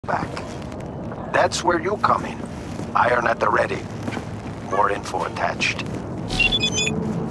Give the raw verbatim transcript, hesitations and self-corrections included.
back. That's where you come in. Iron at the ready. More info attached.